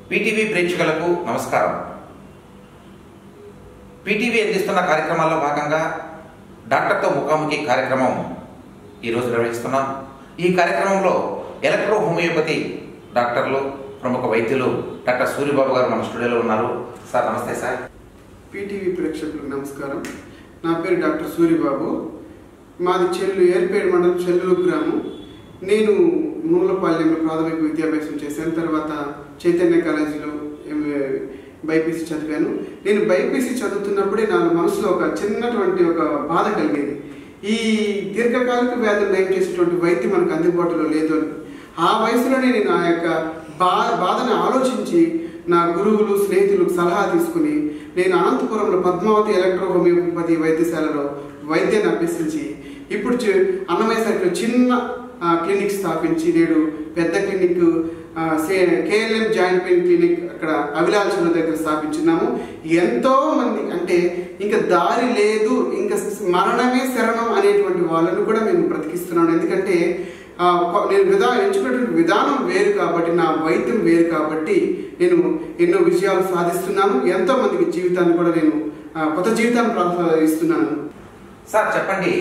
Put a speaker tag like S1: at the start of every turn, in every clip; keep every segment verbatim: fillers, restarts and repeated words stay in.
S1: PTV ప్రేక్షకులకు నమస్కారం. PTV అందిస్తున్న కార్యక్రమాల్లో భాగంగా డాక్టర్తో ముఖాముఖి కార్యక్రమం ఈరోజు నిర్వహిస్తున్నాం. ఈ కార్యక్రమంలో ఎలక్ట్రో హోమియోపతి డాక్టర్లు, ప్రముఖ వైద్యులు డాక్టర్ సూరిబాబు గారు మన స్టూడియోలో ఉన్నారు. సార్ నమస్తే. సార్
S2: పీటీవీ ప్రేక్షకులకు నమస్కారం. నా పేరు డాక్టర్ సూరిబాబు. మాది చెల్లు ఏర్పేడు మండలం చెల్లూరు గ్రామం. నేను మూలపాలెంలో ప్రాథమిక విద్యాభ్యాసం చేశాను. తర్వాత చైతన్య కాలేజీలో బైపీసీ చదివాను. నేను బైపీసీ చదువుతున్నప్పుడే నా మనసులో ఒక చిన్నటువంటి ఒక బాధ కలిగేది. ఈ దీర్ఘకాలిక వ్యాధులు నయం చేసేటువంటి వైద్యం మనకు అందుబాటులో లేదు అని. ఆ వయసులోనే నేను ఆ యొక్క బా బాధను ఆలోచించి నా గురువులు, స్నేహితులకు సలహా తీసుకుని నేను అనంతపురంలో పద్మావతి ఎలక్ట్రో హోమియోపతి వైద్యశాలలో వైద్యాన్ని అభ్యసించి ఇప్పుడు అన్నమయ్య సర్కిల్లో చిన్న క్లినిక్ స్థాపించి నేడు పెద్ద clinic KLM joint pain clinic అక్కడ అవిలాల్చిన దగ్గర స్థాపించున్నాము. ఎంతో మంది అంటే ఇంకా దారి లేదు, ఇంకా మరణమే శరణం అనేటువంటి వాళ్ళను కూడా మేము బ్రతికిస్తున్నాను. ఎందుకంటే నేను విధా ఎంచుకున్నటువంటి విధానం వేరు కాబట్టి, నా వైద్యం వేరు కాబట్టి నేను ఎన్నో విజయాలు సాధిస్తున్నాను. ఎంతో మందికి జీవితాన్ని కూడా నేను కొత్త జీవితాన్ని ప్రోత్సహిస్తున్నాను.
S1: సార్ చెప్పండి,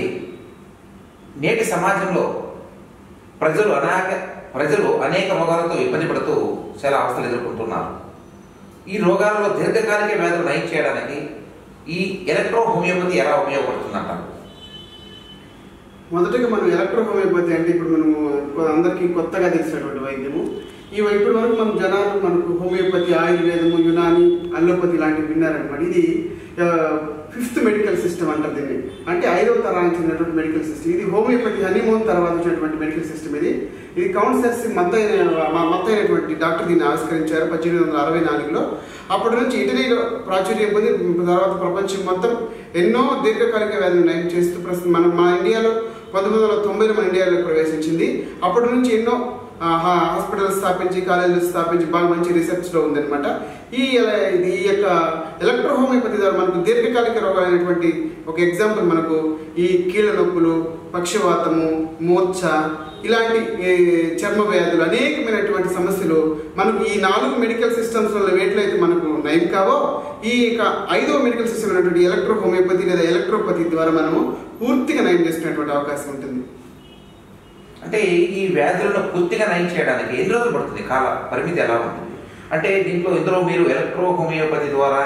S1: నేటి సమాజంలో ప్రజలు అనేక ప్రజలు అనేక రోగాలతో ఇబ్బంది పడుతూ చాలా అవస్థలు ఎదుర్కొంటున్నారు. ఈ రోగాలలో దీర్ఘకాలిక వ్యాధులు నయం చేయడానికి ఈ ఎలక్ట్రో హోమియోపతి ఎలా ఉపయోగపడుతుందంటారు?
S2: మొదటగా మనం ఎలక్ట్రో హోమియోపతి అంటే ఇప్పుడు మనము అందరికీ కొత్తగా తెలిసినటువంటి వైద్యము. ఈ ఇప్పటి వరకు మనం జనాలు మనకు హోమియోపతి, ఆయుర్వేదము, యునాని, అల్లోపతి లాంటివి విన్నారనమాట. ఇది ఫిఫ్త్ మెడికల్ సిస్టమ్ అంటారు దీన్ని. అంటే ఐదవ తరానికి చెందినటువంటి మెడికల్ సిస్టమ్ ఇది. హోమియోపతి హనీమూన్ తర్వాత వచ్చినటువంటి మెడికల్ సిస్టమ్ ఇది. ఇది కౌన్సిలర్స్ మత్తైన మత్తైనటువంటి డాక్టర్ దీన్ని ఆవిష్కరించారు పద్దెనిమిది వందల అరవై నాలుగులో. అప్పటి నుంచి ఇటలీలో ప్రాచుర్యం పొంది తర్వాత ప్రపంచం మొత్తం ఎన్నో దీర్ఘకాలిక వ్యాధులు నయం చేస్తూ ప్రస్తుతం మన మా ఇండియాలో పంతొమ్మిది వందల తొంభైలో మన ఇండియాలో ప్రవేశించింది. అప్పటి నుంచి ఎన్నో హాస్పిటల్ స్థాపించి, కాలేజీలు స్థాపించి బాగా మంచి రీసెర్చ్లో ఉందన్నమాట. ఈ ఈ యొక్క ఎలక్ట్రో హోమియోపతి ద్వారా మనకు దీర్ఘకాలిక రోగాలైనటువంటి ఒక ఎగ్జాంపుల్ మనకు ఈ కీళ్ళ నొప్పులు, పక్షవాతము, మూర్ఛ ఇలాంటి చర్మ వ్యాధులు అనేకమైనటువంటి సమస్యలు మనకు ఈ నాలుగు మెడికల్ సిస్టమ్స్ వల్ల వేట్లయితే మనకు నయం కావో, ఈ యొక్క ఐదవ మెడికల్ సిస్టమ్ అయినటువంటి ఎలక్ట్రో హోమియోపతి లేదా ఎలక్ట్రోపతి ద్వారా మనము పూర్తిగా నయం చేసుకునేటువంటి అవకాశం ఉంటుంది.
S1: అంటే ఈ వ్యాధులను పూర్తిగా నయం చేయడానికి ఎన్ని రోజులు పడుతుంది? కాల పరిమితి ఎలా ఉంటుంది? అంటే దీంట్లో ఇందులో మీరు ఎలక్ట్రో హోమియోపతి ద్వారా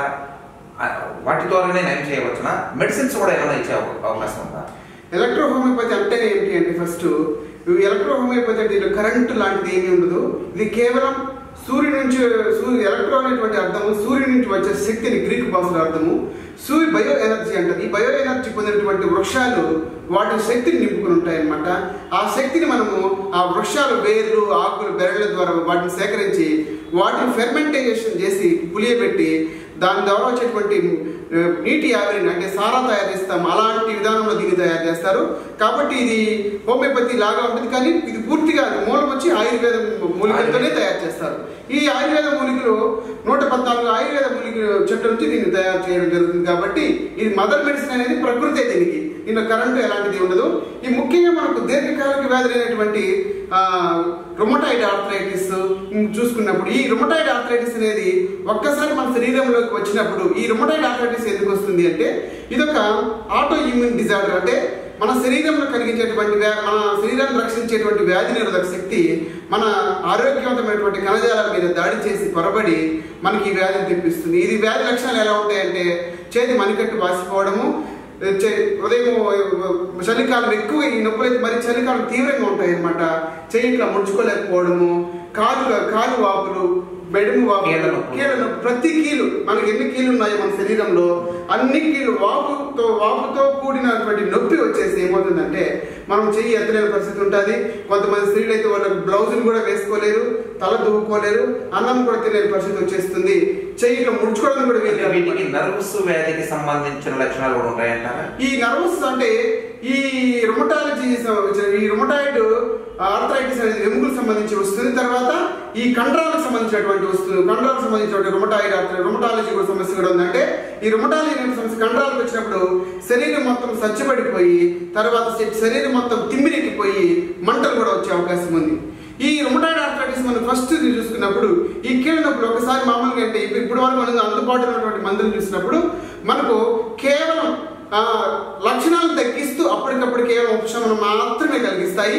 S1: వాటి ద్వారానే నయం చేయవచ్చునా? మెడిసిన్స్ కూడా ఏమైనా ఇచ్చే అవకాశం ఉందా?
S2: ఎలక్ట్రో హోమియోపతి అంటే ఏంటి అంటే ఫస్ట్ ఎలక్ట్రో హోమియోపతి అంటే ఇది కరెంటు లాంటిది ఏమీ ఉండదు. ఇది కేవలం సూర్యుడి నుంచి సూర్యు ఎలక్ట్రో అనేటువంటి అర్థము సూర్యుడి నుంచి వచ్చే శక్తిని గ్రీక్ భాషలో అర్థము సూర్య బయో ఎనర్జీ అంటారు. ఈ బయో ఎనర్జీ పొందినటువంటి వృక్షాలు వాటి శక్తిని నింపుకుని ఉంటాయన్నమాట. ఆ శక్తిని మనము ఆ వృక్షాలు వేర్లు, ఆకులు, బెరళ్ళ ద్వారా వాటిని సేకరించి వాటిని ఫెర్మెంటైజేషన్ చేసి పులియబెట్టి దాని ద్వారా వచ్చేటువంటి నీటి ఆవిరిని అంటే సారా తయారు చేస్తాం. అలాంటి విధానంలో దీన్ని తయారు చేస్తారు. కాబట్టి ఇది హోమియోపతి లాగా ఉంటుంది, కానీ ఇది పూర్తిగా మూలం వచ్చి ఆయుర్వేద మూలికలతోనే తయారు చేస్తారు. ఈ ఆయుర్వేద మూలికలు నూట పద్నాలుగు ఆయుర్వేద మూలికలు చెట్టు నుంచి దీన్ని తయారు చేయడం జరుగుతుంది. కాబట్టి ఇది మదర్ మెడిసిన్ అనేది ప్రకృతే దీనికి. దీనిలో కరెంటు ఎలాంటిది ఉండదు. ఈ ముఖ్యంగా మనకు దీర్ఘకాలిక వ్యాధులు అయినటువంటి రుమటాయిడ్ ఆర్థరైటిస్ చూసుకున్నప్పుడు ఈ రుమటాయిడ్ ఆర్థరైటిస్ అనేది ఒక్కసారి మన శరీరంలోకి వచ్చినప్పుడు ఈ రుమటాయిడ్ ఆర్థరైటిస్ ఎందుకు వస్తుంది అంటే ఇదొక ఆటో ఇమ్యూన్ డిజార్డర్. అంటే మన శరీరంలో కలిగించేటువంటి మన శరీరాన్ని రక్షించేటువంటి వ్యాధి నిరోధక శక్తి మన ఆరోగ్యవంతమైనటువంటి కణజాలాల మీద దాడి చేసి పొరబడి మనకి ఈ వ్యాధిని తెప్పిస్తుంది. ఇది వ్యాధి లక్షణాలు ఎలా ఉంటాయంటే చేతి మణికట్టు వాసిపోవడము, ఉదయం చలికాలం ఎక్కువ ఈ నొప్పులు అయితే మరి చలికాలం తీవ్రంగా ఉంటాయి అన్నమాట. చెయ్యి ఇట్లా ముడుచుకోలేకపోవడము, కాలు కాలు వాపులు, మెడుము వాపులు, కీళ్ళను ప్రతి కీలు మనకి ఎన్ని కీలు ఉన్నాయో మన శరీరంలో అన్ని కీలు వాపుతో వాపుతో కూడినటువంటి నొప్పి వచ్చేసి ఏమవుతుందంటే మనం చెయ్యి ఎత్తలేని పరిస్థితి ఉంటుంది. కొంతమంది స్త్రీలు అయితే వాళ్ళకి బ్లౌజులు కూడా వేసుకోలేరు, తల దువ్వుకోలేరు, అన్నం కూడా తినే పరిస్థితి వచ్చేస్తుంది. చెయ్యిలో ముడుచుకోవడం కూడా
S1: వీటికి నర్వస్ వ్యాధికి సంబంధించిన లక్షణాలు కూడా ఉంటాయంటారా?
S2: ఈ నర్వస్ అంటే ఈ రుమటాలజీ ఈ రుమటాయిడ్ ఆర్థరైటిస్ అనేది ఎముకలకు సంబంధించి వస్తుంది. తర్వాత ఈ కండరాలకు సంబంధించినటువంటి వస్తుంది. కండరాలకు సంబంధించినటువంటి రుమటాయిడ్ ఆర్థరైటిస్ రుమటాలజీ కూడా సమస్య కూడా ఉందంటే ఈ రుమటాలజీ సమస్య కండరాలకు వచ్చినప్పుడు శరీరం మొత్తం సచ్చబడిపోయి తర్వాత శరీరం మొత్తం తిమ్మిరెక్కిపోయి మంటలు కూడా వచ్చే అవకాశం ఉంది. ఈ రుమటాయిడ్ ఆర్థరైటిస్ మనం ఫస్ట్ చూసుకున్నప్పుడు ఈ కీళ్ళ నొప్పులు ఒకసారి మామూలుగా అంటే ఇప్పుడు వరకు మనం అందుబాటులో ఉన్నటువంటి మందులు చూసినప్పుడు మనకు కేవలం లక్షణాలను తగ్గిస్తూ అప్పటికప్పుడు కేవలం ఉపశమనం మాత్రమే కలిగిస్తాయి.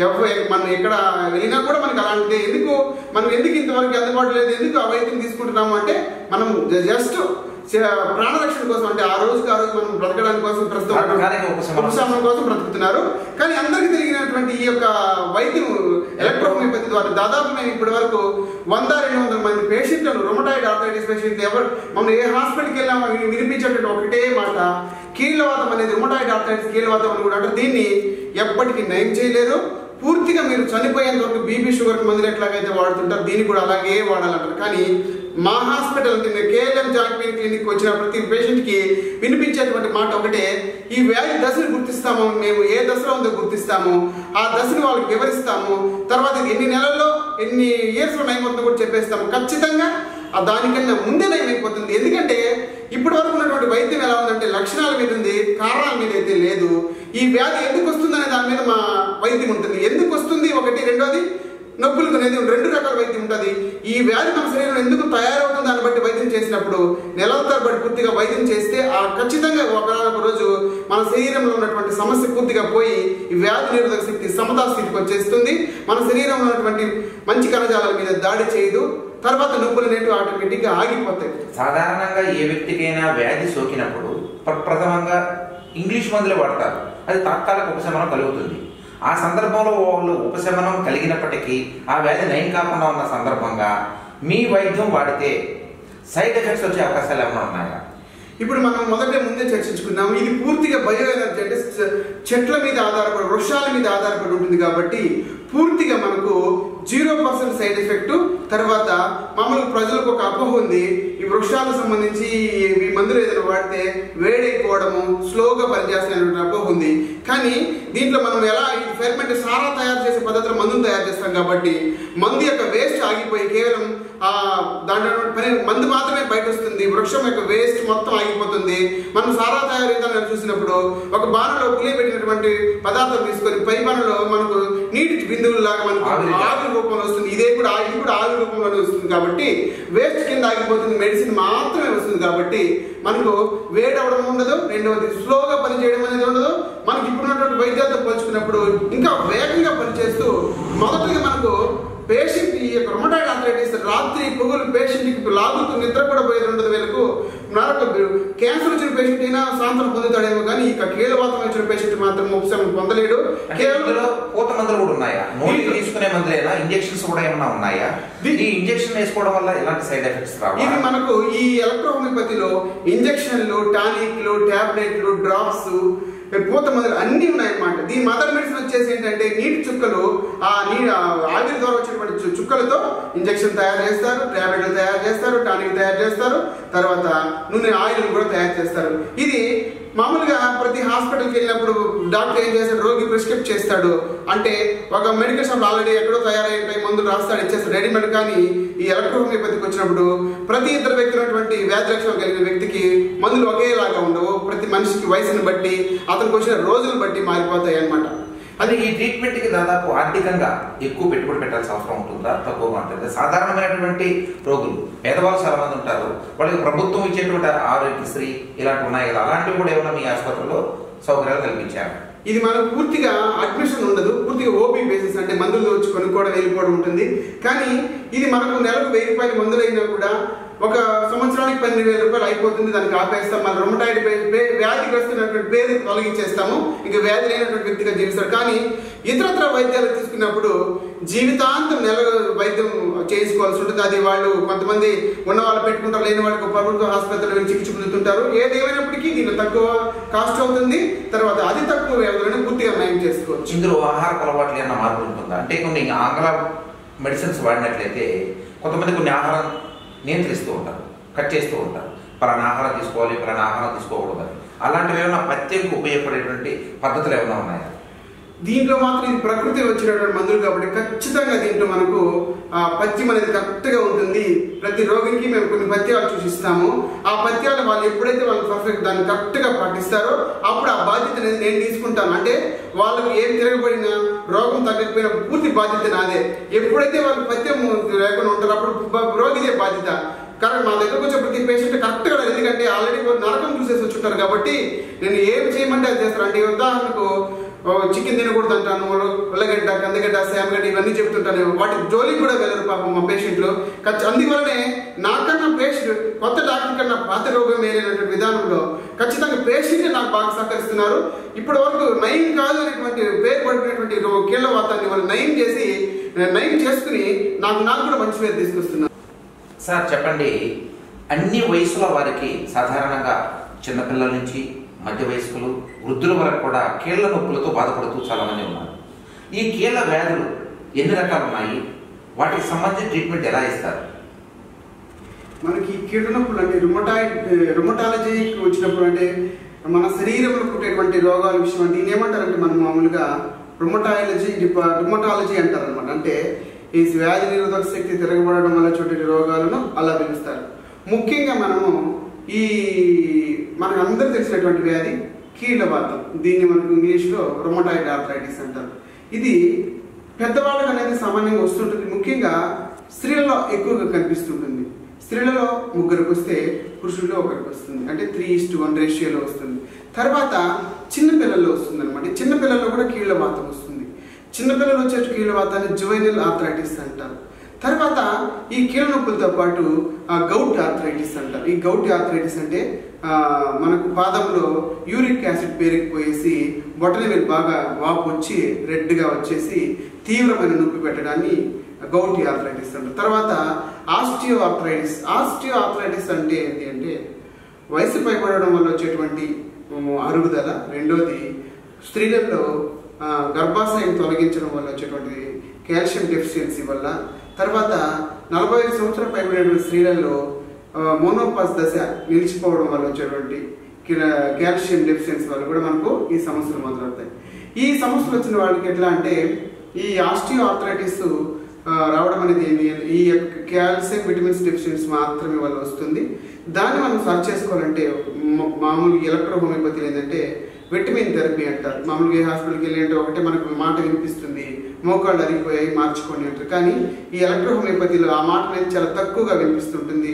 S2: మనం ఎక్కడ వెళ్ళినా కూడా మనకి అలాంటిదే. ఎందుకు మనం ఎందుకు ఇంతవరకు అందుబాటులో లేదు, ఎందుకు ఆ వైద్యం తీసుకుంటున్నాము అంటే మనం జస్ట్ ప్రాణరక్షణ కోసం, అంటే ఆ రోజుకి ఆ రోజు మనం బ్రతకడానికి కోసం ప్రస్తుతం ఉపశమనం కోసం బ్రతుకుతున్నారు. కానీ అందరికీ తెలిగినటువంటి ఈ యొక్క వైద్యం ఎలక్ట్రోహోమియోపతి ద్వారా దాదాపు మేము ఇప్పటి వరకు వంద రెండు వందల మంది పేషెంట్లను రుమటాయిడ్ ఆర్థరైటిస్ పేషెంట్ ఎవరు మనం ఏ హాస్పిటల్కి వెళ్ళినా వినిపించేటువంటి ఒకటే మాట, కీళ్ళవాతం అనేది రుమటాయిడ్ ఆర్థరైటిస్ కీళ్ళవాతం అని కూడా అంటారు. దీన్ని ఎప్పటికీ నయం చేయలేరు. పూర్తిగా మీరు చనిపోయేంత వరకు బీపీ షుగర్ మందులు ఎట్లాగైతే వాడుతుంటారు దీన్ని కూడా అలాగే వాడాలంటారు. కానీ మా hospital KLM joint pain clinic వచ్చిన ప్రతి పేషెంట్కి వినిపించేటువంటి మాట ఒకటే, ఈ వ్యాధి దశను గుర్తిస్తాము మేము, ఏ దశలో ఉందో గుర్తిస్తాము, ఆ దశను వాళ్ళకి వివరిస్తాము, తర్వాత ఇది ఎన్ని నెలల్లో ఎన్ని ఇయర్స్లో నయమవుతుందో కూడా చెప్పేస్తాము. ఖచ్చితంగా దానికన్నా ముందే నయమైపోతుంది. ఎందుకంటే ఇప్పటి వరకు ఉన్నటువంటి వైద్యం ఎలా ఉందంటే లక్షణాల మీద ఉంది, కారణాల మీద అయితే లేదు. ఈ వ్యాధి ఎందుకు వస్తుంది అనే దాని మీద మా వైద్యం ఉంటుంది. ఎందుకు వస్తుంది ఒకటి, రెండోది నొప్పులకు అనేది రెండు రకాల వైద్యం ఉంటుంది. ఈ వ్యాధి మన శరీరంలో ఎందుకు తయారవుతుంది దాన్ని బట్టి వైద్యం చేసినప్పుడు నెలల తరబడి పూర్తిగా వైద్యం చేస్తే ఆ ఖచ్చితంగా ఒక రోజు మన శరీరంలో ఉన్నటువంటి సమస్య పూర్తిగా పోయి ఈ వ్యాధి నిరోధక శక్తి సమతా స్థితికి వచ్చేస్తుంది. మన శరీరంలో ఉన్నటువంటి మంచి కణజాలాల మీద దాడి చేయదు. తర్వాత నొప్పులు అనేవి ఆటోమేటిక్గా ఆగిపోతాయి.
S1: సాధారణంగా ఏ వ్యక్తికైనా వ్యాధి సోకినప్పుడు ప్రప్రథమంగా ఇంగ్లీష్ మందులు వాడతారు, అది తాత్కాలిక ఉపశమనం కలుగుతుంది. ఆ సందర్భంలో వాళ్ళు ఉపశమనం కలిగినప్పటికీ ఆ వ్యాధి నయం కాకుండా ఉన్న సందర్భంగా మీ వైద్యం వాడితే సైడ్ ఎఫెక్ట్స్ వచ్చే అవకాశాలు ఏమైనా ఉన్నాయా?
S2: ఇప్పుడు మనం మొదట ముందే చర్చించుకున్నాము, ఇది పూర్తిగా బయో ఎనర్జీ అంటే చెట్ల మీద ఆధారపడి వృక్షాల మీద ఆధారపడి ఉంటుంది కాబట్టి పూర్తిగా మనకు జీరో పర్సెంట్ సైడ్ ఎఫెక్ట్. తర్వాత మామూలుగా ప్రజలకు ఒక అపోహ ఉంది, ఈ వృక్షాలకు సంబంధించి ఈ మందులు ఏదైనా వాడితే వేడైపోవడము స్లోగా పనిచేస్తాయనే అపోహ ఉంది. కానీ దీంట్లో మనం ఎలా ఫెర్మెంట్ సారా తయారు చేసే పద్ధతిలో మందును తయారు చేస్తాం కాబట్టి మందు యొక్క వేస్ట్ ఆగిపోయి కేవలం ఆ దాంట్లో పని మందు మాత్రమే బయట వస్తుంది, వృక్షం యొక్క వేస్ట్ మొత్తం ఆగిపోతుంది. మనం సారా తయారు విధానం చూసినప్పుడు ఒక బాణలో పులియబెట్టినటువంటి పదార్థం తీసుకొని పై బాణలో మనకు నీటి బిందువులాగా మనకు ఆవిరి రూపంలో వస్తుంది. ఇదే కూడా ఇది కూడా ఆవిరి రూపంలోనే వస్తుంది కాబట్టి వేస్ట్ కింద ఆగిపోతుంది, మెడిసిన్ మాత్రమే వస్తుంది. కాబట్టి మనకు వేడి అవడం ఉండదు, రెండవది స్లోగా పనిచేయడం అనేది ఉండదు. మనకి ఇప్పుడున్నటువంటి వైద్యాలతో పోల్చుకున్నప్పుడు ఇంకా వేగంగా పనిచేస్తూ మొదటిగా మనకు పేషెంట్ ఈ యొక్క రుమటాయిడ్ ఆర్థరైటిస్ రాత్రి పొగులు పేషెంట్కి లాగుతూ నిద్ర కూడా పోయేది ఉండదు. వీళ్ళకు మరొక క్యాన్సర్ వచ్చిన పేషెంట్ అయినా సాంత్వన పొందుతాడేమో కానీ ఇక కీళ్ళవాతం వచ్చిన పేషెంట్ మాత్రం ఉపశమనం పొందలేడు. కేవలం
S1: పూత మందులు కూడా ఉన్నాయా? నోటికి తీసుకునే మందులేనా? ఇంజెక్షన్స్ కూడా ఏమైనా ఉన్నాయా? ఈ ఇంజెక్షన్ వేసుకోవడం వల్ల ఎలాంటి సైడ్ ఎఫెక్ట్స్ రావు?
S2: ఇది మనకు ఈ ఎలక్ట్రోహోమియోపతిలో ఇంజెక్షన్లు, టానిక్లు, టాబ్లెట్లు, డ్రాప్స్, పూత మందులు అన్ని ఉన్నాయన్నమాట. దీని మదర్ మెడిసిన్ వచ్చేసి ఏంటంటే నీటి చుక్కలు, ఆ నీ ఆవిరి ద్వారా వచ్చినటువంటి చుక్కలతో ఇంజెక్షన్ తయారు చేస్తారు, టాబ్లెట్లు తయారు చేస్తారు, టానిక్ తయారు చేస్తారు, తర్వాత నూనె ఆయిల్ కూడా తయారు చేస్తారు. ఇది మామూలుగా ప్రతి హాస్పిటల్కి వెళ్ళినప్పుడు డాక్టర్ ఏం చేస్తాడు, రోగి ప్రిస్క్రిప్ట్ చేస్తాడు. అంటే ఒక మెడికల్ షాప్ ఆల్రెడీ ఎక్కడో తయారయ్యే మందులు రాస్తాడు, ఇచ్చేస్తాడు రెడీమేడ్. కానీ ఈ ఎలక్ట్రోహోమియోపతికి వచ్చినప్పుడు ప్రతి ఇద్దరు వ్యక్తి ఉన్నటువంటి వ్యాధి లక్షణం కలిగిన వ్యక్తికి మందులు ఒకేలాగా ఉండవు. ప్రతి మనిషికి వయసును బట్టి అతనికి వచ్చిన రోజులను బట్టి మారిపోతాయి అన్నమాట.
S1: అది ఈ ట్రీట్మెంట్కి దాదాపు ఆర్థికంగా ఎక్కువ పెట్టుబడి పెట్టాల్సిన అవసరం ఉంటుందా, తక్కువగా ఉంటుంది? సాధారణమైనటువంటి రోగులు పేదవాళ్ళు చాలా మంది ఉంటారు, వాళ్ళకి ప్రభుత్వం ఇచ్చేటువంటి ఆరోగ్యశ్రీ ఇలాంటివి ఉన్నాయి కదా, అలాంటివి కూడా ఏమైనా మీ ఆసుపత్రిలో సౌకర్యాలు కల్పించారు?
S2: ఇది మనకు పూర్తిగా అడ్మిషన్ ఉండదు, పూర్తిగా ఓపీ బేసిస్ అంటే మందులు వచ్చి కొనుక్కోవడం వెళ్ళిపోవడం ఉంటుంది. కానీ ఇది మనకు నెలకు వెయ్యి రూపాయల మందులు అయినా కూడా ఒక సంవత్సరానికి పన్నెండు వేల రూపాయలు అయిపోతుంది. దానికి ఆపేస్తాం. మన రుమటాయిడ్ వ్యాధిగ్రస్తున్నటువంటి పేరు తొలగించేస్తాము, ఇంకా వ్యాధి లేనటువంటి వ్యక్తిగా జీవిస్తాడు. కానీ ఇతరత్ర వైద్యాలు తీసుకున్నప్పుడు జీవితాంతం నెల వైద్యం చేసుకోవాల్సి ఉంటుంది. అది వాళ్ళు కొంతమంది ఉన్న వాళ్ళు పెట్టుకుంటారు, లేని వాళ్ళకి ప్రభుత్వ ఆసుపత్రులు చికిత్స పొందుతుంటారు. ఏదేమైనప్పటికీ దీన్ని తక్కువ కాస్ట్ అవుతుంది, తర్వాత అది తక్కువ వ్యవధిలోనే పూర్తిగా నయం చేసుకోవచ్చు.
S1: ఇందులో ఆహార అలవాట్లు ఏమైనా మార్పు ఉంటుందా? అంటే కొన్ని ఆంగ్ల మెడిసిన్స్ వాడినట్లయితే కొంతమంది కొన్ని ఆహారం నియంత్రిస్తూ ఉంటారు, కట్ చేస్తూ ఉంటారు, పలానా ఆహారం తీసుకోవాలి, పలానా ఆహారం తీసుకోకూడదు. అలాంటివి ఏమైనా పత్యంకు ఉపయోగపడేటువంటి పద్ధతులు ఏమైనా ఉన్నాయా?
S2: దీంట్లో మాత్రం ఇది ప్రకృతి వచ్చినటువంటి మందులు కాబట్టి ఖచ్చితంగా దీంట్లో మనకు ఆ పథ్యం అనేది కరెక్ట్గా ఉంటుంది. ప్రతి రోగికి మేము కొన్ని పథ్యాలు సూచిస్తాము. ఆ పథ్యాలు వాళ్ళు ఎప్పుడైతే వాళ్ళు పర్ఫెక్ట్ దాన్ని కరెక్ట్గా పాటిస్తారో అప్పుడు ఆ బాధ్యత అనేది నేను తీసుకుంటాను. అంటే వాళ్ళకి ఏం తిరగబడినా రోగం తగ్గకపోయినా పూర్తి బాధ్యత నాదే. ఎప్పుడైతే వాళ్ళు పథ్యం లేకుండా ఉంటారో అప్పుడు రోగిదే బాధ్యత. కరెక్ట్ మా దగ్గరకు వచ్చే ప్రతి పేషెంట్ కరెక్ట్గా, ఎందుకంటే ఆల్రెడీ నరకం చూసేసి వచ్చుంటారు కాబట్టి నేను ఏం చేయమంటే అది చేస్తాను. అంటే ఉదాహరణకు చికెన్ తినకూడదు అంటాను, ఉల్లగడ్డ, కందగడ్డ, శామగడ్డ ఇవన్నీ చెప్తుంటాను. వాటి జోలికి కూడా వెళ్ళరు పాపం మా పేషెంట్లు. అందువల్లనే నాకన్నా పేషెంట్ కొత్త డాక్టర్ కన్నా పాత రోగం వేరేటువంటి విధానంలో ఖచ్చితంగా పేషెంట్ నాకు బాగా సహకరిస్తున్నారు. ఇప్పటి వరకు నయం కాదు అనేటువంటి పేరు పడినటువంటి కీళ్ళ వాతాన్ని వాళ్ళు నయం చేసి నయం చేసుకుని నాకు నాకు కూడా మంచి పేరు తీసుకొస్తున్నారు.
S1: సార్ చెప్పండి, అన్ని వయసుల వారికి సాధారణంగా చిన్నపిల్లల నుంచి మధ్య వయస్కులు వృద్ధుల వరకు కూడా కీళ్ల నొప్పులతో బాధపడుతూ చాలామంది ఉన్నారు. ఈ కీళ్ల వ్యాధులు ఎన్ని రకాలు ఉన్నాయి, వాటికి సంబంధించిన ట్రీట్మెంట్ ఎలా ఇస్తారు?
S2: మనకి కీళ్ళ నొప్పులు అంటే రుమటాయిడ్ రుమటాలజీకి వచ్చినప్పుడు అంటే మన శరీరంలో పుట్టేటువంటి రోగాల విషయం దీన్ని ఏమంటారంటే మనం మామూలుగా రుమటాలజీ రుమటాలజీ అంటారు అనమాట. అంటే ఈ వ్యాధి నిరోధక శక్తి తిరగబడడం వల్ల చుట్టూ రోగాలను అలా పిలుస్తారు. ముఖ్యంగా మనము ఈ మనకు అందరూ తెలిసినటువంటి వ్యాధి కీళ్ళవాతం. దీన్ని మనకు ఇంగ్లీష్లో రుమటాయిడ్ ఆర్థరైటిస్ అంటారు. ఇది పెద్దవాళ్ళకి అనేది సామాన్యంగా వస్తుంటుంది. ముఖ్యంగా స్త్రీలలో ఎక్కువగా కనిపిస్తుంటుంది. స్త్రీలలో ముగ్గురికి వస్తే పురుషుల్లో ఒకరికి వస్తుంది. అంటే త్రీ ఇస్ట్ వన్ రేషియోలో వస్తుంది. తర్వాత చిన్నపిల్లల్లో వస్తుంది అనమాట. చిన్నపిల్లల్లో కూడా కీళ్ళవాతం వస్తుంది. చిన్నపిల్లలు వచ్చే కీళ్ళవాతాన్ని జువైనల్ ఆర్థరైటిస్ అంటారు. తర్వాత ఈ కీళ్ళ నొప్పులతో పాటు గౌట్ ఆర్థరైటిస్ అంటారు. ఈ గౌట్ ఆర్థరైటిస్ అంటే మనకు పాదంలో యూరిక్ యాసిడ్ పేరుకుపోయేసి బొటనవేలు బాగా వాపు వచ్చి రెడ్గా వచ్చేసి తీవ్రమైన నొప్పి పెట్టడాన్ని గౌట్ ఆర్థరైటిస్ అంటారు. తర్వాత ఆస్టియో ఆర్థరైటిస్. ఆస్టియో ఆర్థరైటిస్ అంటే ఏంటి అంటే వయసు పైబడడం వల్ల వచ్చేటువంటి అరుగుదల. రెండోది స్త్రీలలో గర్భాశయం తొలగించడం వల్ల వచ్చేటువంటి కాల్షియం డెఫిషియన్సీ వల్ల. తర్వాత నలభై ఐదు సంవత్సరాల పైబడిన స్త్రీలలో మోనోపాస్ దశ నిలిచిపోవడం వల్ల వచ్చేటువంటి కాల్షియం డెఫిషియన్సీ వల్ల కూడా మనకు ఈ సమస్యలు మొదలవుతాయి. ఈ సమస్యలు వచ్చిన వాళ్ళకి ఎట్లా అంటే ఈ ఆస్టియో ఆర్థరైటిస్ రావడం అనేది ఏంటి, ఈ కాల్షియం విటమిన్స్ డెఫిషియన్సీ మాత్రమే వల్ల వస్తుంది. దాన్ని మనం సర్చ్ చేసుకోవాలంటే మామూలు ఎలక్ట్రో హోమియోపతి ఏంటంటే విటమిన్ థెరపీ అంటారు. మామూలుగా ఏ హాస్పిటల్కి వెళ్ళి అంటే ఒకటే మనకు మాట వినిపిస్తుంది, మోకాళ్ళు అరిగిపోయాయి మార్చుకోండి అంటారు. కానీ ఈ ఎలక్ట్రో హోమియోపతిలో ఆ మాట అనేది చాలా తక్కువగా వినిపిస్తుంటుంది.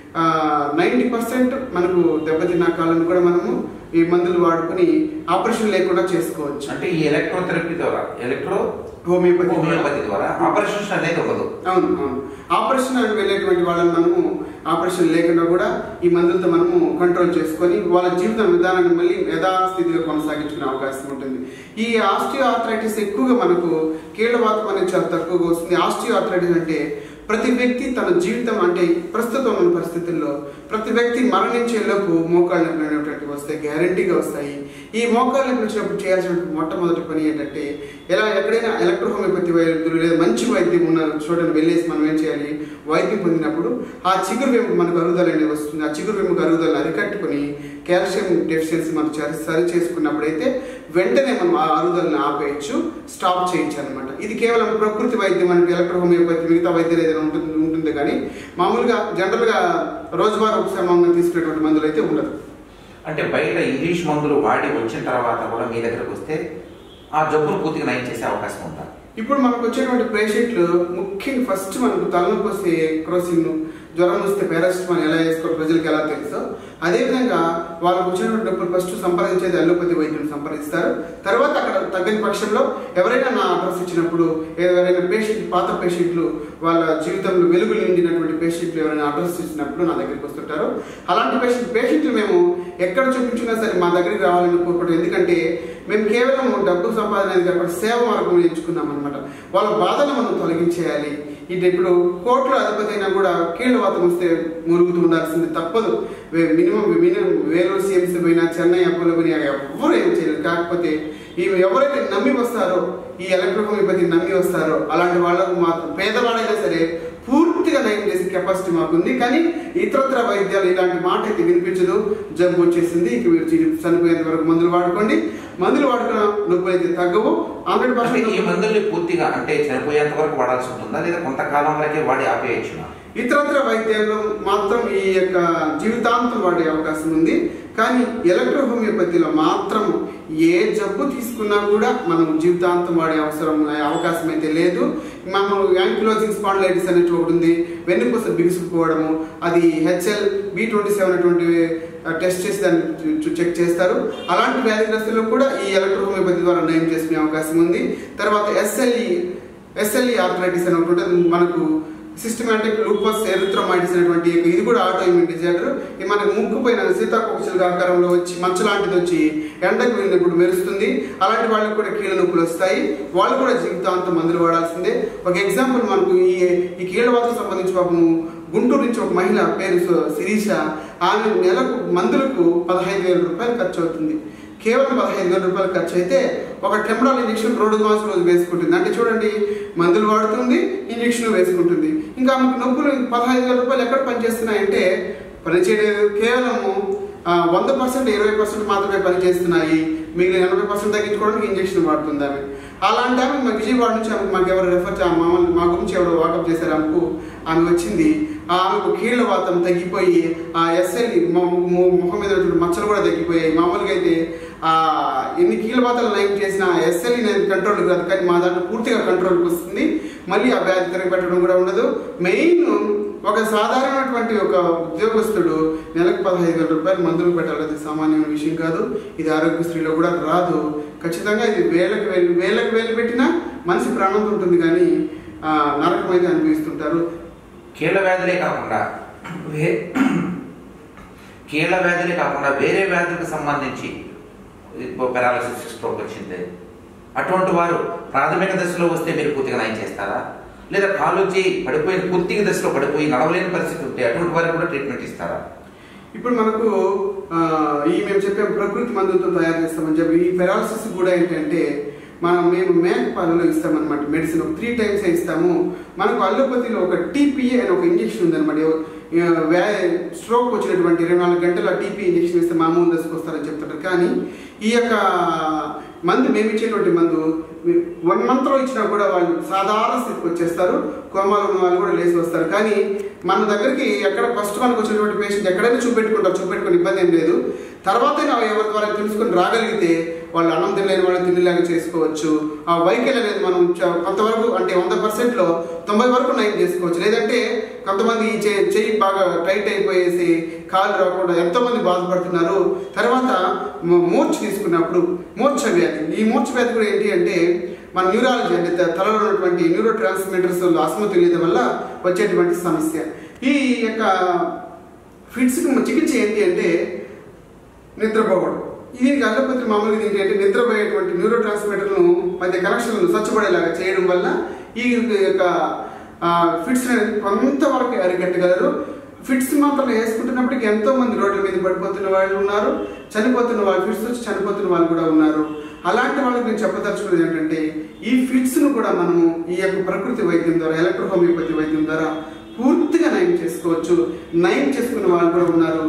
S2: నైంటీ పర్సెంట్ మనకు దెబ్బతిన్న కాళ్ళను కూడా మనము ఈ మందులు వాడుకొని ఆపరేషన్ లేకుండా చేసుకోవచ్చు.
S1: అంటే ఈ ఎలక్ట్రోథెరపీ ద్వారా ఎలక్ట్రో
S2: హోమియోపతి
S1: హోమియోపతి ద్వారా ఆపరేషన్ అనేది ఉండదు.
S2: అవును అవును ఆపరేషన్ అని వెళ్ళేటువంటి వాళ్ళని మనము ఆపరేషన్ లేకుండా కూడా ఈ మందులతో మనము కంట్రోల్ చేసుకొని వాళ్ళ జీవితం విధానాన్ని మళ్ళీ యథాస్థితిగా కొనసాగించుకునే అవకాశం ఉంటుంది. ఈ ఆస్టియో ఆర్థరైటిస్ ఎక్కువగా మనకు కీళ్ళవాతం అనేది చాలా తక్కువగా వస్తుంది. ఆస్టియో ఆర్థరైటిస్ అంటే ప్రతి వ్యక్తి తన జీవితం అంటే ప్రస్తుతం ఉన్న పరిస్థితుల్లో ప్రతి వ్యక్తి మరణించే లోపు మోకాళ్ళ నొప్పులు అనేటువంటివి వస్తాయి, గ్యారంటీగా వస్తాయి. ఈ మోకాళ్ళ నొప్పులు వచ్చినప్పుడు చేయాల్సిన మొట్టమొదటి పని ఏంటంటే ఎలా ఎక్కడైనా ఎలక్ట్రో హోమియోపతి వైద్యులు లేదా మంచి వైద్యం ఉన్నారు చూడండి వెళ్ళేసి మనం ఏం చేయాలి, వైద్యం పొందినప్పుడు ఆ చిగురు వెంపు మనకు అరుగుదల అనేది వస్తుంది. ఆ చిగురు వెంపుకు అరుగుదలను అరికట్టుకుని కాల్షియం డెఫిషియన్సీ మనం సరి చేసుకున్నప్పుడైతే వెంటనే మనం ఆ అరుగుదలను ఆపేయచ్చు, స్టాప్ చేయొచ్చు అనమాట. ఇది కేవలం ప్రకృతి వైద్యం మనకి ఎలక్ట్రో హోమియోపతి మిగతా వైద్యం ఏదైనా ఉంటుంది ఉంటుంది కానీ మామూలుగా జనరల్గా రోజువారీ ఉపశమనంగా తీసుకునేటువంటి మందులు అయితే ఉండదు.
S1: అంటే బయట ఇంగ్లీష్ మందులు వాడి వచ్చిన తర్వాత కూడా మీ దగ్గరకు వస్తే ఆ జబ్బును పూర్తిగా నయం చేసే అవకాశం ఉంటుంది.
S2: ఇప్పుడు మనకు వచ్చేటువంటి పేషెంట్లు ముఖ్యంగా ఫస్ట్ మనకు తలనొప్పి వస్తే క్రోసిన్, జ్వరం వస్తే పారాసిటమాల్ ఎలా వేసుకోవాలి ప్రజలకు ఎలా తెలుసో అదేవిధంగా వాళ్ళకు వచ్చినటువంటి నొప్పులు ఫస్ట్ సంప్రదించేది అల్లోపతి వైద్యుని సంప్రదిస్తారు. తర్వాత అక్కడ తగ్గని పక్షంలో ఎవరైనా నా అడ్రస్ ఇచ్చినప్పుడు ఎవరైనా పేషెంట్ పాత పేషెంట్లు వాళ్ళ జీవితంలో వెలుగులు నిండినటువంటి పేషెంట్లు ఎవరైనా అడ్రస్ ఇచ్చినప్పుడు నా దగ్గరికి వస్తుంటారు. అలాంటి పేషెంట్ పేషెంట్లు మేము ఎక్కడ చూపించినా సరే మా దగ్గరికి రావాలని కోరుకుంటాం. ఎందుకంటే మేము కేవలం డబ్బు సంపాదన అనేది కాకుండా సేవ మార్గం ఎంచుకున్నాం అనమాట. వాళ్ళ బాధను మనం తొలగించేయాలి. ఇది ఇప్పుడు కోట్ల అధిపతి అయినా కూడా కీళ్ళవాతం వస్తే మురుగుతూ ఉండాల్సింది తప్పదు. మినిమం మినిమం వేలూరు సిఎంసీ పోయినా చెన్నై అపోలో పోయినా ఎవరు ఏం చేయలేదు. కాకపోతే ఈ ఎవరైతే నమ్మి వస్తారో ఈ ఎలక్ట్రో హోమియోపతి నమ్మి వస్తారో అలాంటి వాళ్ళకు మాత్రం పేదవాడైనా సరే పూర్తి పూర్తిగా నయం చేసే కెపాసిటీ మాకుంది. కానీ ఇతరత్ర వైద్యాలు ఇలాంటి మాట అయితే వినిపించదు. జబ్బు వచ్చేసింది, ఇక మీరు చనిపోయేంత వరకు మందులు వాడుకోండి, మందులు వాడుకున్న నొప్పులు అయితే తగ్గవు. హండ్రెడ్ పర్సెంట్
S1: ఈ మందుల్ని పూర్తిగా అంటే చనిపోయేంత వరకు వాడాల్సి ఉంటుందా, లేదా కొంతకాలం వరకే వాడి ఆపేయచ్చునా?
S2: ఇతరత్ర వైద్యాలు మాత్రం ఈ యొక్క జీవితాంతం వాడే అవకాశం ఉంది. కానీ ఎలక్ట్రో హోమియోపతిలో మాత్రం ఏ జబ్బు తీసుకున్నా కూడా మనం జీవితాంతం వాడే అవసరం అవకాశం అయితే లేదు. మనం యాంకిలోజింగ్ స్పాండిలైటిస్ అనేది ఒకటి ఉంది, వెన్నుపూస బిగుసుకుపోవడము, అది హెచ్ఎల్ బి ట్వంటీ సెవెన్ అటువంటి టెస్ట్ చేసి దాన్ని చెక్ చేస్తారు. అలాంటి వ్యాధిగ్రస్తులకు కూడా ఈ ఎలక్ట్రో హోమియోపతి ద్వారా నయం చేసుకునే అవకాశం ఉంది. తర్వాత ఎస్ఎల్ఈ ఎస్ఎల్ఈ ఆర్థరైటిస్ అని ఒకటి ఉంటుంది, మనకు సిస్టమాటిక్ లూపస్ ఎరిథ్రోమైటిస్ అనేటువంటి ఇది కూడా ఆటో ఇమ్యూన్ డిజార్డర్. ఇది మనకు ముక్కు పైన సీతాకోకచిలుక ఆకారంలో వచ్చి మంచు లాంటిది వచ్చి ఎండకు వెళ్ళినప్పుడు మెరుస్తుంది. అలాంటి వాళ్ళకి కూడా కీళ్ళ నొప్పులు వస్తాయి, వాళ్ళు కూడా జీవితాంతం మందులు వాడాల్సిందే. ఒక ఎగ్జాంపుల్ మనకు ఈ ఈ కీళ్ళవాతకు సంబంధించి పాపము గుంటూరు నుంచి ఒక మహిళ పేరు శిరీష, ఆమె నెలకు మందులకు పదహైదు వేల రూపాయలు ఖర్చు అవుతుంది. కేవలం పదహైదు వేల రూపాయలు ఖర్చు అయితే ఒక టెంపరాల్ ఇంజక్షన్ రెండు మాసం రోజు వేసుకుంటుంది. అంటే చూడండి, మందులు వాడుతుంది, ఇంజక్షన్ వేసుకుంటుంది. ఇంకా ఆమెకు నొప్పులు పదహైదు వేల రూపాయలు ఎక్కడ పనిచేస్తున్నాయంటే పనిచేయలేదు, కేవలము వంద పర్సెంట్ ఇరవై పర్సెంట్ మాత్రమే పనిచేస్తున్నాయి, మిగిలిన ఎనభై పర్సెంట్ తగ్గించుకోవడానికి ఇంజక్షన్ వాడుతుంది ఆమె. అలాంటి ఆమె మా విజయవాడ నుంచి ఆమెకు మాకు ఎవరు రెఫర్ మమ్మల్ని మా గురించి ఎవరు వాకప్ చేశారు, ఆమెకు ఆమె వచ్చింది. ఆమెకు కీళ్ళ వాతం తగ్గిపోయి ఆ ఎస్ఎల్ ముఖం మీద మచ్చలు కూడా తగ్గిపోయాయి. మామూలుగా అయితే ఆ ఎన్ని కీళ్ళ వాతాలు నయం చేసిన ఎస్ఎల్ కంట్రోల్ కాదు, కానీ మా దాంట్లో పూర్తిగా కంట్రోల్కి వస్తుంది. మళ్ళీ ఆ వ్యాధి తిరగబెట్టడం కూడా ఉండదు. మెయిన్ ఒక సాధారణటువంటి ఒక ఉద్యోగస్తుడు నెలకు పదహైదు వేల రూపాయలు మందులు పెట్టాలి, అది సామాన్యమైన విషయం కాదు. ఇది ఆరోగ్యశ్రీలో కూడా రాదు. ఖచ్చితంగా ఇది వేలకు వేలు వేలకు వేలు పెట్టినా మనిషి ప్రాణం ఉంటుంది, కానీ నరకం అయితే అనిపిస్తుంటారు.
S1: కీళ్ళ వ్యాధులే కాకుండా వే కీళ్ళ వ్యాధులే కాకుండా వేరే వ్యాధులకు సంబంధించి పెరాలసిస్, స్ట్రోక్ వచ్చింది, అటువంటి వారు ప్రాథమిక దశలో వస్తే మీరు పూర్తిగా నయం చేస్తారా, లేదా కాలు వచ్చి పడిపోయిన పూర్తిగా దశలో పడిపోయి నడవలేని పరిస్థితి ఉంటే అటువంటి వారికి కూడా ట్రీట్మెంట్ ఇస్తారా?
S2: ఇప్పుడు మనకు ఈ మేము చెప్పే ప్రకృతి మందులతో తయారు చేస్తామని చెప్పి ఈ పెరాలసిస్ కూడా ఏంటంటే మనం మేము మేక పాలలో ఇస్తామన్నమాట. మెడిసిన్ ఒక త్రీ టైమ్స్ ఇస్తాము. మనకు అల్లోపతిలో ఒక టీపీఏ అని ఒక ఇంజక్షన్ ఉందన్నమాట. వ్యా స్ట్రోక్ వచ్చినటువంటి ఇరవై నాలుగు గంటల టీపీ ఇంజక్షన్ ఇస్తే మామూలు దశకు వస్తారని చెప్తుంటారు. కానీ ఈ యొక్క మందు మేము ఇచ్చేటువంటి మందు వన్ మంత్లో ఇచ్చినా కూడా వాళ్ళు సాధారణ స్థితికి వచ్చేస్తారు, కోమాలో ఉన్న వాళ్ళు కూడా లేచి వస్తారు. కానీ మన దగ్గరికి ఎక్కడ ఫస్ట్ మనకు వచ్చినటువంటి పేషెంట్ ఎక్కడైనా చూపెట్టుకుంటారు, చూపెట్టుకుని ఇబ్బంది ఏం లేదు. తర్వాత ఎవరి ద్వారా తెలుసుకొని రాగలిగితే వాళ్ళు అన్నం తినలేని వాళ్ళు తినలేక చేసుకోవచ్చు. ఆ వైకల్ అనేది మనం కొంతవరకు అంటే వంద పర్సెంట్లో తొంభై వరకు నయం చేసుకోవచ్చు. లేదంటే కొంతమంది చెయ్యి బాగా టైట్ అయిపోయేసి కాలు రాకుండా ఎంతోమంది బాధపడుతున్నారు. తర్వాత మూర్ఛ తీసుకున్నప్పుడు మూర్ఛ వ్యాధి, ఈ మూర్ఛ వ్యాధి కూడా ఏంటి అంటే మన న్యూరాలజీ అంటే తలలో ఉన్నటువంటి న్యూరో ట్రాన్స్మిటర్స్ అసమతుల్యత వల్ల వచ్చేటువంటి సమస్య. ఈ యొక్క ఫిట్స్కి చికిత్స ఏంటి అంటే నిద్రపోవడం. దీనికి అల్లోపతి మామూలుగా ఏంటి అంటే నిద్రపోయేటువంటి న్యూరో ట్రాన్స్మిటర్లను మధ్య కనెక్షన్లను స్వచ్ఛపడేలాగా చేయడం వల్ల ఈ యొక్క ఫిట్స్ అనేది కొంతవరకు అరికట్టగలరు. ఫిట్స్ మాత్రం వేసుకుంటున్నప్పటికీ ఎంతో మంది రోడ్ల మీద పడిపోతున్న వాళ్ళు ఉన్నారు, చనిపోతున్న వాళ్ళు ఫిట్స్ వచ్చి చనిపోతున్న వాళ్ళు కూడా ఉన్నారు. అలాంటి వాళ్ళకి నేను చెప్పదలుచుకున్నది ఏంటంటే ఈ ఫిట్స్ను కూడా మనము ఈ యొక్క ప్రకృతి వైద్యం ద్వారా ఎలక్ట్రో హోమియోపతి వైద్యం ద్వారా పూర్తిగా నయం చేసుకోవచ్చు. నయం చేసుకున్న వాళ్ళు కూడా ఉన్నారు.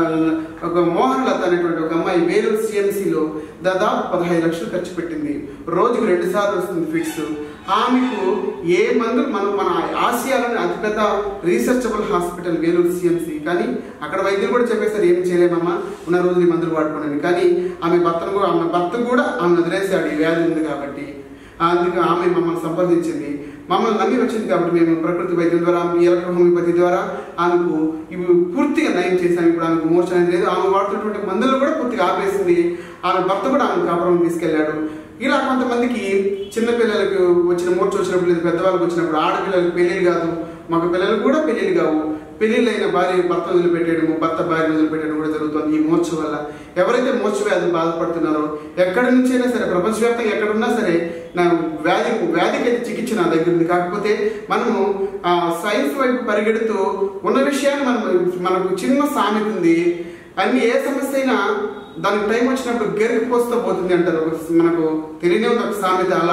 S2: ఒక మోహన్ లత అనేటువంటి ఒక అమ్మాయి వేలూరు సిఎంసిలో దాదాపు పదహైదు లక్షలు ఖర్చు పెట్టింది. రోజుకు రెండు సార్లు వస్తుంది ఫిట్స్. ఆమెకు ఏ మందులు మనం మన ఆసియాలోని అతిపెద్ద రీసెర్చబుల్ హాస్పిటల్ వేలూరు సిఎంసి, కానీ అక్కడ వైద్యులు కూడా చెప్పేస్తారు ఏమి చేయలేమమ్మా, ఉన్న రోజులు ఈ మందులు వాడుకోండి. కానీ ఆమె భర్తను కూడా ఆమె భర్త కూడా ఆమె వదిలేసాడు, ఈ వ్యాధి ఉంది కాబట్టి. అందుకు ఆమె మమ్మల్ని సంప్రదించింది, మమ్మల్ని నమ్మి వచ్చింది కాబట్టి మేము ప్రకృతి వైద్యం ద్వారా ఎలక్ట్రో హోమియోపతి ద్వారా ఆమెకు ఇవి పూర్తిగా నయం చేశాము. ఇప్పుడు ఆమెకు మోషన్ అనేది లేదు. ఆమె వాడుతున్నటువంటి మందులు కూడా పూర్తిగా ఆపేసింది. ఆమె భర్త కూడా ఆమె కాపురం తీసుకెళ్లాడు. ఇలా కొంతమందికి చిన్నపిల్లలకు వచ్చిన మూర్ఛ వచ్చినప్పుడు, పెద్దవాళ్ళకి వచ్చినప్పుడు, ఆడపిల్లలకు పెళ్లిళ్ళు కాదు, మగ పిల్లలకు కూడా పెళ్లిళ్ళు కావు, పెళ్లిళ్ళైన భార్య భర్త వదిలిపెట్టేయడము, భర్త భార్య వదిలిపెట్టడం కూడా జరుగుతుంది ఈ మూర్ఛ వల్ల. ఎవరైతే మూర్ఛ వ్యాధులు బాధపడుతున్నారో ఎక్కడి నుంచి అయినా సరే, ప్రపంచవ్యాప్తంగా ఎక్కడున్నా సరే నా వ్యాధి వ్యాధికి అయితే చికిత్స నా దగ్గర ఉంది. కాకపోతే మనము సైన్స్ వైపు పరిగెడుతూ ఉన్న విషయాన్ని మనం మనకు చిన్న సామెత ఉంది, అన్ని ఏ సమస్య అయినా దానికి టైం వచ్చినప్పుడు గెరికి పోస్తూ పోతుంది అంటారు. మనకు తెలియని ఒక సామెత. అలా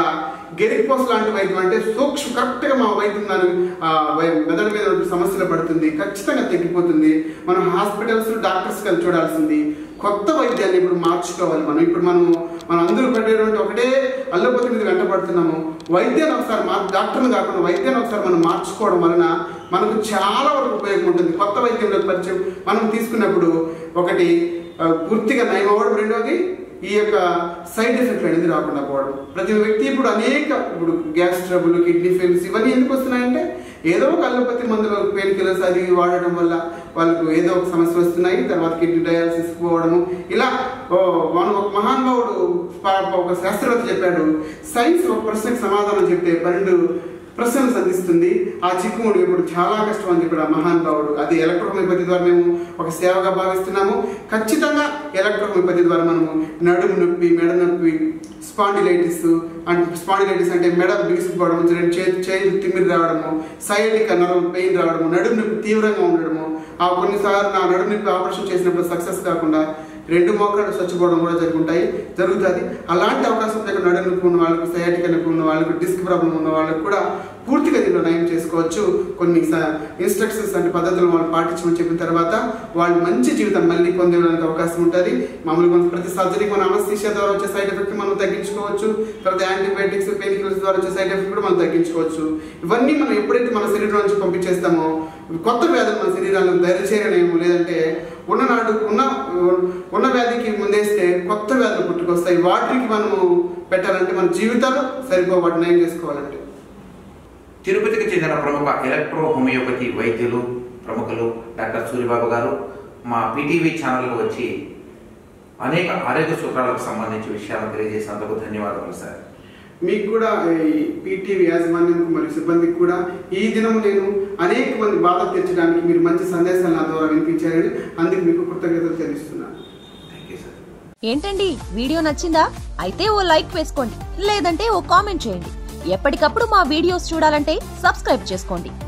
S2: గెరిక్పోస్ లాంటి వైద్యం అంటే సూక్ష్మ కరెక్ట్గా మా వైద్యం దాని మెదడు మీద సమస్యలు పడుతుంది, ఖచ్చితంగా తగ్గిపోతుంది. మనం హాస్పిటల్స్ డాక్టర్స్ కలిసి చూడాల్సింది. కొత్త వైద్యాన్ని ఇప్పుడు మార్చుకోవాలి. మనం ఇప్పుడు మనము మనం అందరూ పడేటువంటి ఒకటే అల్లోపతి మీద వెంటబడుతున్నాము. వైద్యాన్ని ఒకసారి మా డాక్టర్ని కాకుండా వైద్యాన్ని ఒకసారి మనం మార్చుకోవడం వలన మనకు చాలా వరకు ఉపయోగం ఉంటుంది. కొత్త వైద్యంలో పరిచయం మనం తీసుకున్నప్పుడు ఒకటి పూర్తిగా నయం అవ్వడం, రెండోది ఈ యొక్క సైడ్ ఎఫెక్ట్ అనేది రాకుండా పోవడం. ప్రతి వ్యక్తి ఇప్పుడు అనేక ఇప్పుడు గ్యాస్ ట్రబుల్, కిడ్నీ ఫెయిల్స్ ఇవన్నీ ఎందుకు వస్తున్నాయంటే ఏదో ఒక అల్లోపతి మందులు పెయిన్ కిల్లర్స్ అది వాడటం వల్ల వాళ్ళకు ఏదో ఒక సమస్య వస్తున్నాయి. తర్వాత కిడ్నీ డయాలసిస్ పోవడము. ఇలా మనం ఒక మహానుభావుడు ఒక శాస్త్రవేత్త చెప్పాడు, సైన్స్ ఒక ప్రశ్నకు సమాధానం చెప్తే పన్నెండు ప్రశ్నలు సంధిస్తుంది, ఆ చిక్కుముడు ఇప్పుడు చాలా కష్టం అని చెప్పాడు ఆ మహానుభావుడు. అది ఎలక్ట్రోహోమియోపతి ద్వారా మేము ఒక సేవగా భావిస్తున్నాము. ఖచ్చితంగా ఎలక్ట్రోహోమియోపతి ద్వారా మనము నడుము నొప్పి, మెడ నొప్పి, స్పాండిలైటిస్ అంటే స్పాండిలైటిస్ అంటే మెడ బిగుసుకుపోవడము, చేతి చేతి తిమ్మిరి రావడము, సైటిక్ నరం పెయిన్ రావడము, నడుము నొప్పి తీవ్రంగా ఉండడము, ఆ కొన్నిసార్లు నా నడుము నొప్పి ఆపరేషన్ చేసినప్పుడు సక్సెస్ కాకుండా రెండు మోకాళ్ళు చచ్చిపోవడం కూడా జరుగుతాయి జరుగుతుంది అలాంటి అవకాశం దగ్గర నడుము నొప్పి ఉన్న వాళ్ళకు, సయాటిక్ నొప్పి ఉన్న వాళ్ళకు, డిస్క్ ప్రాబ్లం ఉన్న వాళ్ళకు కూడా పూర్తిగా దీంట్లో నయం చేసుకోవచ్చు. కొన్ని ఇన్స్ట్రక్షన్స్ అంటే పద్ధతులు వాళ్ళు పాటించమని చెప్పిన తర్వాత వాళ్ళు మంచి జీవితం మళ్ళీ పొందడానికి అవకాశం ఉంటుంది. మామూలుగా మనం ప్రతి సర్జరీకి మన అనస్థీషియా ద్వారా వచ్చే సైడ్ ఎఫెక్ట్ మనం తగ్గించుకోవచ్చు. తర్వాత యాంటీబయాటిక్స్, పెయిన్ కిల్లర్స్ ద్వారా వచ్చే సైడ్ ఎఫెక్ట్ కూడా మనం తగ్గించుకోవచ్చు. ఇవన్నీ మనం ఎప్పుడైతే మన శరీరం నుంచి పంపించేస్తామో కొత్త వ్యాధులు మన శరీరాలను దరిచేరనేమో, లేదంటే ఉన్న నాడు ఉన్న ఉన్న వ్యాధికి ముందేస్తే కొత్త వ్యాధులు పుట్టుకొస్తాయి. వాటికి మనము పెట్టాలంటే మన జీవితాలు సరిపో వాటిని నయం చేసుకోవాలంటే.
S1: తిరుపతికి చెందిన ప్రముఖ ఎలక్ట్రో హోమియోపతి వైద్యులు ప్రముఖులు డాక్టర్ సూరిబాబు గారు మా పీటీవీ ఛానల్కు వచ్చి అనేక ఆరోగ్య సూత్రాలకు సంబంధించి విషయాలను తెలియజేసినందుకు ధన్యవాదాలు సార్.
S2: మీకు కూడా ఈ పీటీవీ యాజమాన్యం మరియు సిబ్బందికి కూడా ఈ దినం నేను అనేక మంది బాధలు తెచ్చడానికి మీరు మంచి సందేశాలు నా ద్వారా వినిపించారని అందుకు మీకు కృతజ్ఞతలు తెలుస్తున్నాను.
S3: ఏంటండి వీడియో నచ్చిందా? అయితే ఓ లైక్ వేసుకోండి, లేదంటే ఓ కామెంట్ చేయండి. ఎప్పటికప్పుడు మా వీడియోస్ చూడాలంటే సబ్స్క్రైబ్ చేసుకోండి.